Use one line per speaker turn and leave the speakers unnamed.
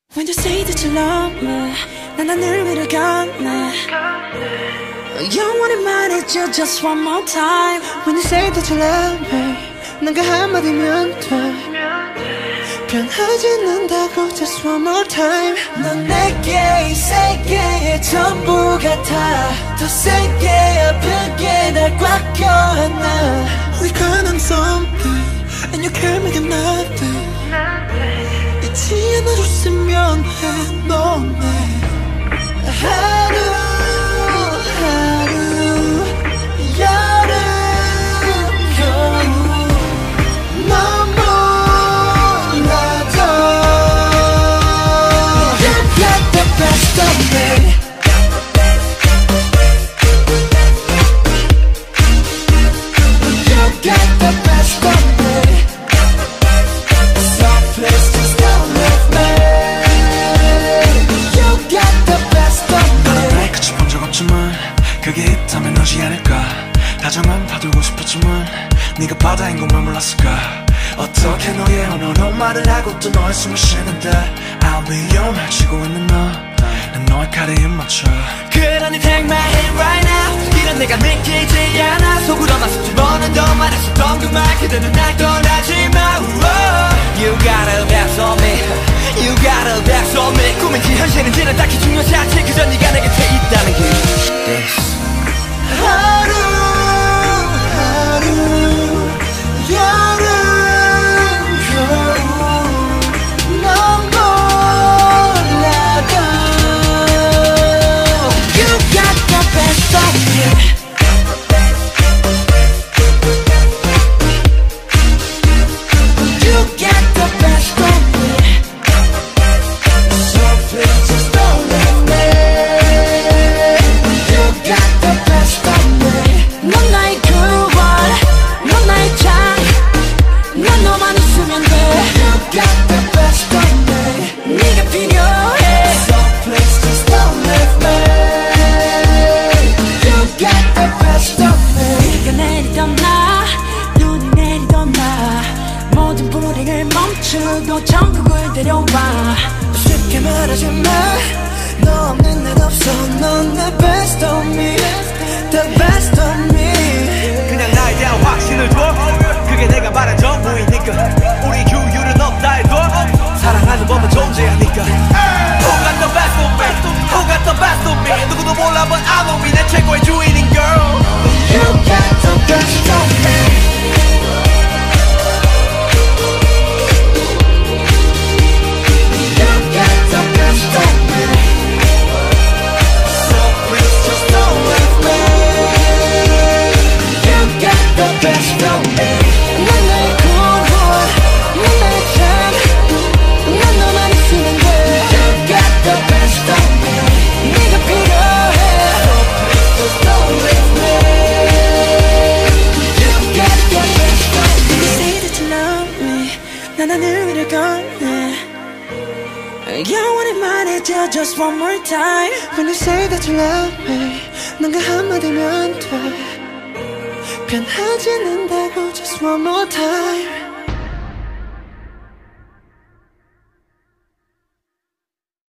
When you say that you love me, 난 하늘 위를 걷네. 영원히 말해줘 just one more time.
When you say that you love me, 난 그 한마디면 돼. 변하지 않는다고 just one more time.
넌 내게 이 세계의 전부 같아. 더 세게 아프게 날 꽉 껴안아.
We count on something and you can't make it nothing. 잊지 않아줬으면 해 너네.
하루 하루 여름 겨울 넌 몰라도 You got the best of me. You got the best of me. So please just don't leave me. You got the best of me.
나는 끝이 본 적 없지만 그게 있다면 너지 않을까. 다정한 파도고 싶었지만 네가 바다인 것만 몰랐을까. 어떻게 너의 언어로 말을 하고 또 너의 숨을 쉬는데 I'll be your 말 치고 있는 너. 난 너의 칼에 입 맞춰.
그러니 take my hand right now. 이런 내가 믿기지 않아. 속으로만 수천 번은 더 말했었던 그 말 그대는 날 떠나지 마. You got a best on me. You got a best on me. 꿈인지 현실인지는 딱히 중요하지 않지. 그저 네가 내 곁에 있다는 게 This.
하루 하루 여름 겨울 넌 몰라도 You got the best of me. You got the best of me. So please just don't leave me. You got the best of me. 넌 나의 9월, 넌 나의 장, 난 너만 있으면 돼. You got the best of me. 네가 필요해. So please just don't leave me. You got the best of me. 비가 내리던 나, 눈이 내리던 나, 모든 불행을 멈추고 천국을 데려와.
쉽게 말하지 마. 너 없는 날 없어. 넌 내 best of me. The best of me.
그냥 나에 대한 확신을 줘. 그게 내가 말한 전부이니까. 우리 규율은 없다 해도 사랑하는 법은 존재하니까. Who got the best of me? Who got the best of me? 누구도 몰라 but I know me. 내 최고의 주인인 girl.
You got the best of me. You got the best of me. So please just don't leave me. You got the best of me. 넌 나의 9월, 넌 나의 장, 난 너만 있으면 돼. You got the best of me. 네가 필요해. So please just don't leave me. You got the best of me.
You say that you love me. 난 하늘 위를 걷네.
영원히 말해줘 just one more time.
When you say that you love me, 난 그 한마디면 돼. 변하지 않는다고 just one more time.